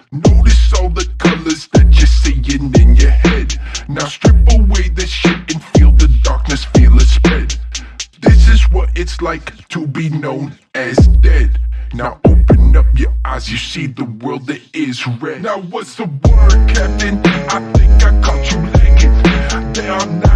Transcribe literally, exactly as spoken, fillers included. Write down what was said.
Notice all the colors that you're seeing in your head. Now strip away the shit and feel the darkness, feel it spread. This is what it's like to be known as dead. Now open up your eyes, you see the world that is red. Now what's the word, Captain? I think I caught you lagging. They are not